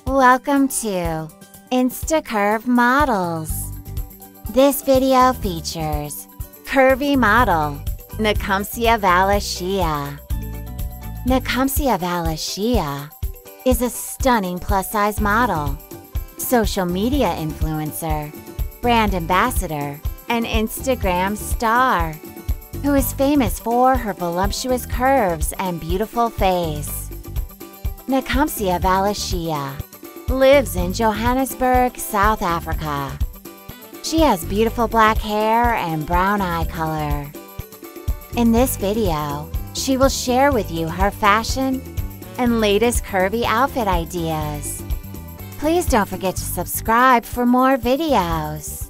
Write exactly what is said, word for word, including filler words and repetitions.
Welcome to InstaCurve Models. This video features curvy model Ncumisa Valashiya. Ncumisa Valashiya is a stunning plus-size model, social media influencer, brand ambassador, and Instagram star, who is famous for her voluptuous curves and beautiful face. Ncumisa Valashiya lives in Johannesburg, South Africa. She has beautiful black hair and brown eye color. In this video, she will share with you her fashion and latest curvy outfit ideas. Please don't forget to subscribe for more videos.